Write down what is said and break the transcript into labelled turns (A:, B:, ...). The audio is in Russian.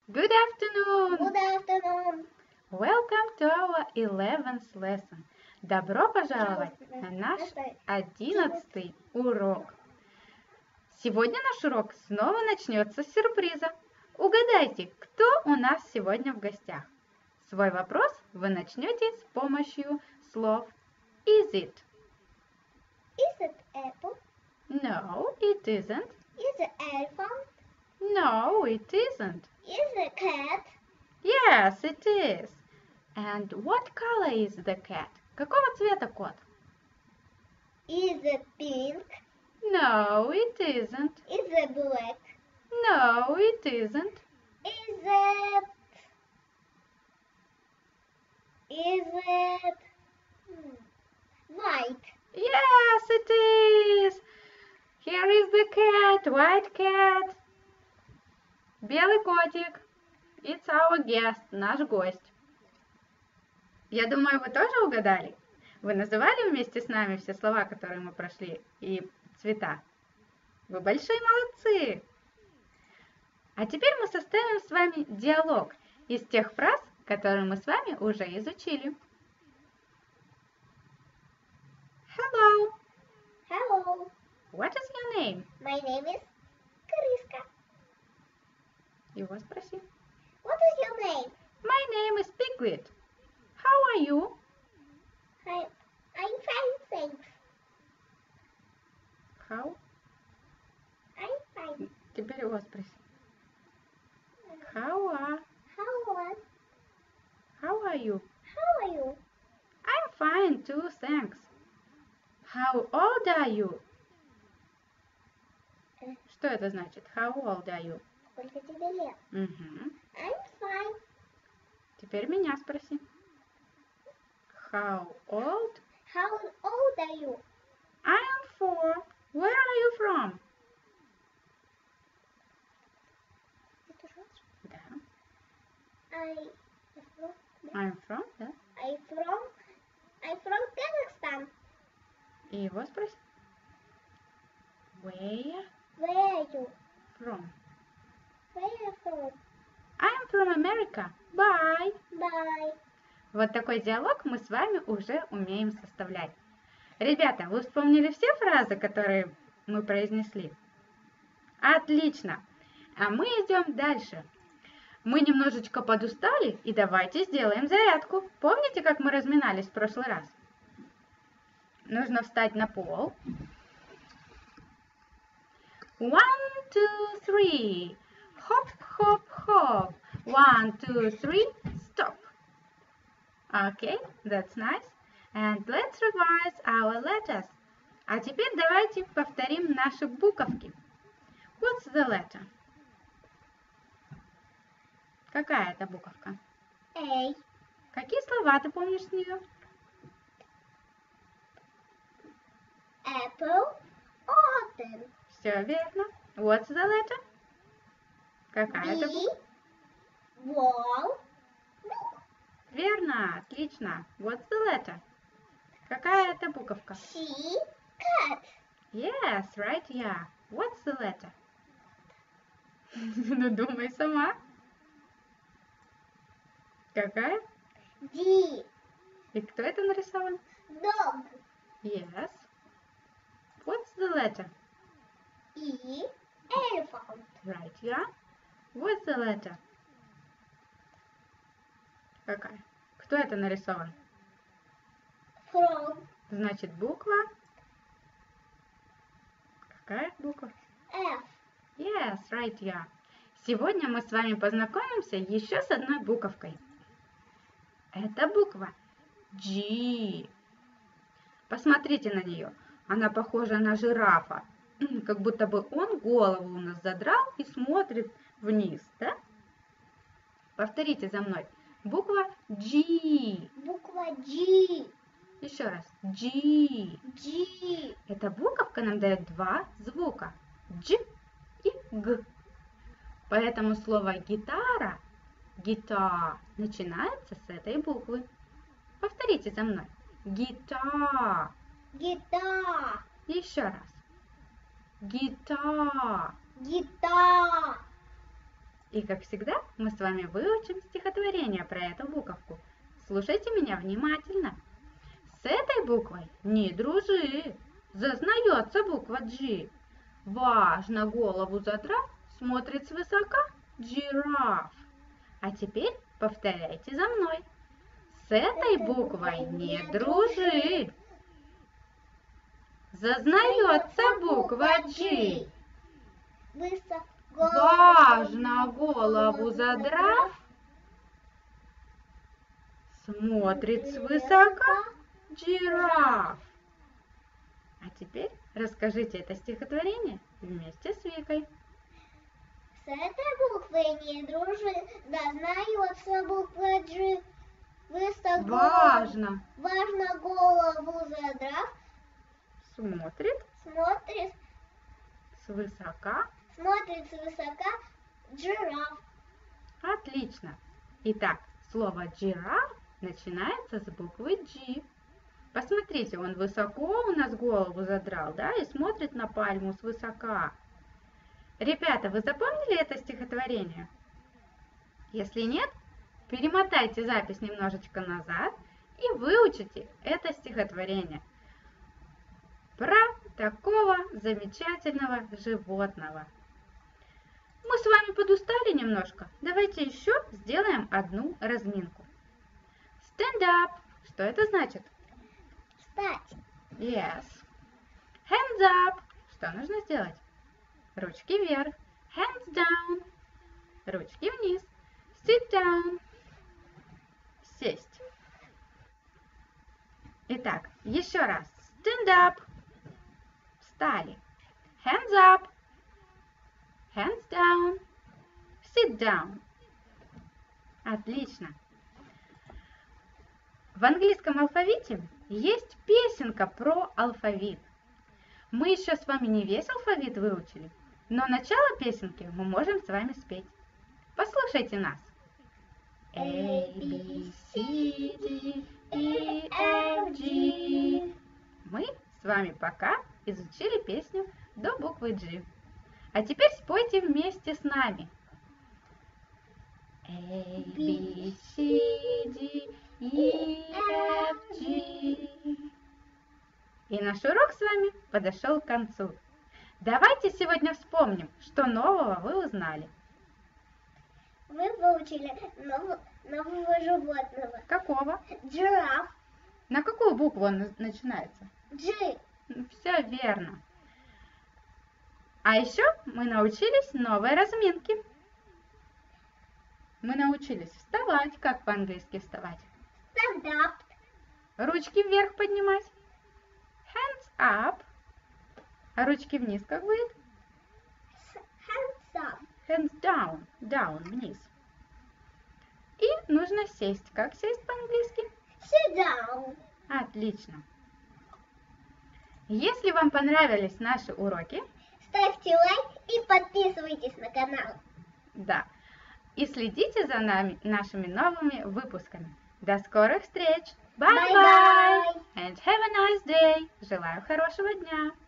A: Good afternoon!
B: Good afternoon.
A: Welcome to our 11th lesson. Добро пожаловать на наш 11-й урок. Сегодня наш урок снова начнется с сюрприза. Угадайте, кто у нас сегодня в гостях? Свой вопрос вы начнете с помощью слов Is it?
B: Is it apple?
A: No, it isn't.
B: Is it elephant?
A: No, it isn't.
B: Is it cat?
A: Yes, it is. And what color is the cat? Какого цвета кот?
B: Is it pink?
A: No, it isn't.
B: Is it black?
A: No, it isn't.
B: Is it white?
A: Yes, it is. Here is the cat, white cat. Белый котик. It's our guest, наш гость. Я думаю, вы тоже угадали? Вы называли вместе с нами все слова, которые мы прошли, и цвета? Вы большие молодцы! А теперь мы составим с вами диалог из тех фраз, которые мы с вами уже изучили. Hello.
B: Hello.
A: What is your name?
B: My name is Kariska.
A: Его спроси.
B: What is your name?
A: My name is Piglet. How are you?
B: I'm fine, thanks.
A: How?
B: I'm fine.
A: Теперь его спроси. How are you?
B: How are you?
A: I'm fine too, thanks. How old are you? Что это значит? How old are you?
B: Сколько тебе лет?
A: Угу.
B: I'm fine.
A: Теперь меня спроси. How old?
B: How old are you?
A: I am 4. Where are you from?
B: Это Жорж?
A: Да. I'm from, да.
B: I'm from Kazakhstan.
A: И его спроси. Where
B: Where are you?
A: from?
B: Where are you from?
A: I'm from America. Bye.
B: Bye.
A: Вот такой диалог мы с вами уже умеем составлять. Ребята, вы вспомнили все фразы, которые мы произнесли? Отлично! А мы идем дальше. Мы немножечко подустали, и давайте сделаем зарядку. Помните, как мы разминались в прошлый раз? Нужно встать на пол. 1, 2, 3. Хоп, хоп, хоп. 1, 2, 3. Stop. Okay, that's nice. And let's revise our letters. А теперь давайте повторим наши буковки. What's the letter? Какая это буковка?
B: A.
A: Какие слова ты помнишь с нее?
B: Apple. Autumn.
A: Все верно. What's the letter? Какая это буковка?
B: Wall. Book.
A: Верно, отлично. What's the letter? Какая это буковка?
B: C. Cat.
A: Yes, right, yeah. What's the letter? Ну, думай сама. Какая?
B: D.
A: И кто это нарисован?
B: Dog.
A: Yes. What's the letter?
B: E. Elephant.
A: Right, yeah. What's the letter? Какая? Кто это нарисован?
B: Frog.
A: Значит, буква. Какая буква?
B: F.
A: Yes, right, yeah. Сегодня мы с вами познакомимся еще с одной буковкой. Это буква G. Посмотрите на нее. Она похожа на жирафа. Как будто бы он голову у нас задрал и смотрит вниз, да? Повторите за мной. Буква G.
B: Буква G.
A: Еще раз. G.
B: G.
A: Эта буковка нам дает два звука. Дж и Г. Поэтому слово гитара, гитар, начинается с этой буквы. Повторите за мной. Гитар.
B: Guitar.
A: Еще раз. Гитар.
B: Guitar.
A: И как всегда, мы с вами выучим стихотворение про эту буковку. Слушайте меня внимательно. С этой буквой не дружи, зазнается буква G. Важно голову задрав, смотрит свысока жираф. А теперь повторяйте за мной. С этой буквой не дружи. Зазнается буква G. Важно голову задрав, смотрит свысока жираф. А теперь расскажите это стихотворение вместе с Викой.
B: С этой буквой не дружи, зазнается буква G.
A: Важно
B: Важно голову задрав,
A: смотрит
B: смотрит
A: свысока.
B: свысока жираф.
A: Отлично. Итак, слово жираф начинается с буквы G. Посмотрите, он высоко у нас голову задрал, да, и смотрит на пальму свысока. Ребята, вы запомнили это стихотворение? Если нет, перемотайте запись немножечко назад и выучите это стихотворение про такого замечательного животного. Мы с вами подустали немножко. Давайте еще сделаем одну разминку. Stand up. Что это значит?
B: Встать.
A: Yes. Hands up. Что нужно сделать? Ручки вверх. Hands down. Ручки вниз. Sit down. Сесть. Итак, еще раз. Stand up. Встали. Hands up. Hands down. Sit down. Отлично. В английском алфавите есть песенка про алфавит. Мы еще с вами не весь алфавит выучили, но начало песенки мы можем с вами спеть. Послушайте нас. A, B, C, D, E, F, G. Мы с вами пока изучили песню до буквы G. А теперь спойте вместе с нами. A, B, C, D, E, F, G. И наш урок с вами подошел к концу. Давайте сегодня вспомним, что нового вы узнали.
B: Мы выучили нового животного.
A: Какого?
B: Жираф.
A: На какую букву он начинается?
B: G.
A: Все верно. А еще мы научились новой разминке. Мы научились вставать. Как по-английски вставать?
B: Stand up.
A: Ручки вверх поднимать. Hands up. А ручки вниз как будет?
B: Hands up.
A: Hands down. Down, вниз. И нужно сесть. Как сесть по-английски?
B: Sit down.
A: Отлично. Если вам понравились наши уроки,
B: Ставьте лайк и подписывайтесь на канал.
A: да, и следите за нашими новыми выпусками. До скорых встреч! Bye-bye!
B: Bye-bye.
A: And have a nice day! Желаю хорошего дня!